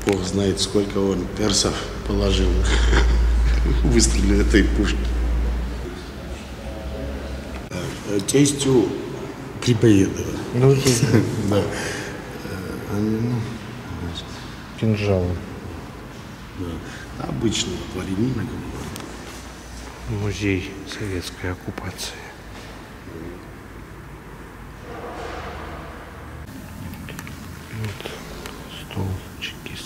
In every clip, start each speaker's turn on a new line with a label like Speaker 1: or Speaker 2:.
Speaker 1: Бог знает, сколько он персов положил выстрелил этой пушки. Тестью Грибоедова.
Speaker 2: Ну,
Speaker 1: да.
Speaker 2: Кинжалы.
Speaker 1: Да. Обычного дворянина.
Speaker 2: Музей советской оккупации. Вот столчики.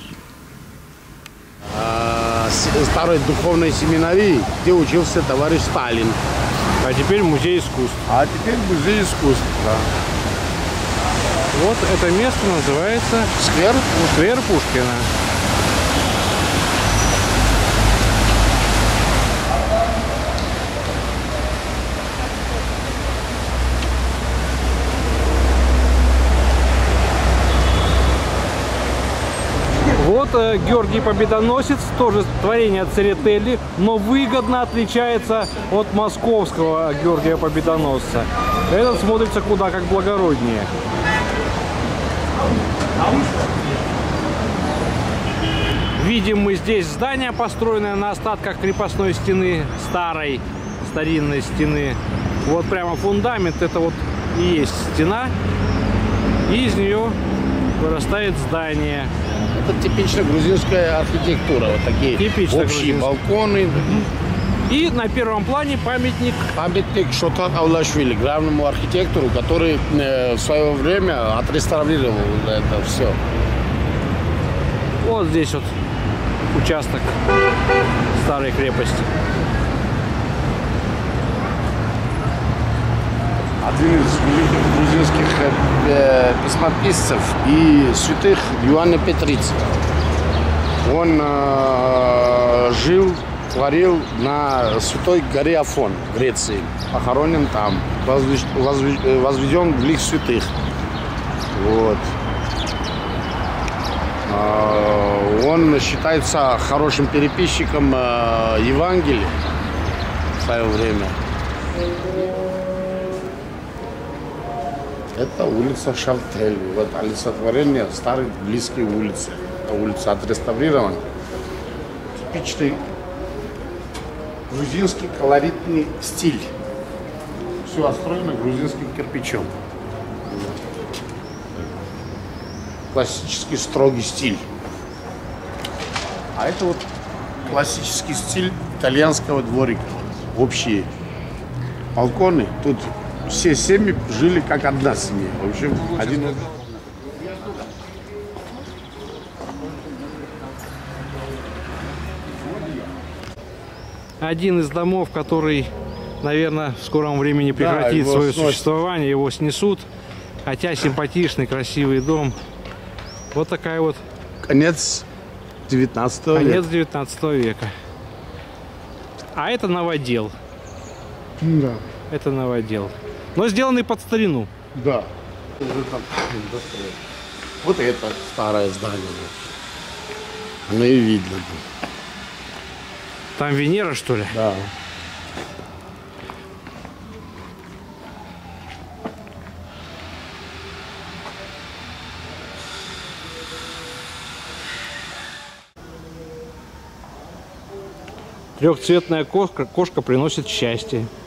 Speaker 1: Старой духовной семинарии, где учился товарищ Сталин.
Speaker 2: А теперь музей искусств.
Speaker 1: А теперь музей искусств. Да.
Speaker 2: Вот это место называется сквер Пушкина. Вот Георгий Победоносец, тоже творение Церетели, но выгодно отличается от московского Георгия Победоносца. Этот смотрится куда как благороднее. Видим мы здесь здание, построенное на остатках крепостной стены, старинной стены. Вот прямо фундамент, это вот и есть стена, и из нее вырастает здание.
Speaker 1: Это типичная грузинская архитектура, вот такие общие балконы.
Speaker 2: И на первом плане памятник
Speaker 1: Шотак Аулашвили, главному архитектору, который в свое время отреставрировал это все.
Speaker 2: Вот здесь вот участок старой крепости.
Speaker 1: Один из великих грузинских письмописцев и святых Иоанна Петрицы. Он творил на Святой горе Афон в Греции. Похоронен там, возведен в лик святых. Вот. Он считается хорошим переписчиком Евангелия в свое время. Это улица Шавтель. Вот олицетворение старой близкой улицы. Улица отреставрирована. Типичный грузинский колоритный стиль. Все отстроено грузинским кирпичом. Классический строгий стиль. А это вот классический стиль итальянского дворика. Общие балконы. Тут все семьи жили как одна семья. В общем, один.
Speaker 2: Один из домов, который, наверное, в скором времени прекратит свое существование, его снесут. Хотя симпатичный, красивый дом. Вот такая вот.
Speaker 1: Конец 19 века.
Speaker 2: Конец 19 века. А это новодел.
Speaker 1: Да.
Speaker 2: Это новодел. Но сделанный под старину.
Speaker 1: Да. Вот это старое здание. Оно и видно.
Speaker 2: Там Венера, что ли?
Speaker 1: Да.
Speaker 2: Трехцветная кошка приносит счастье.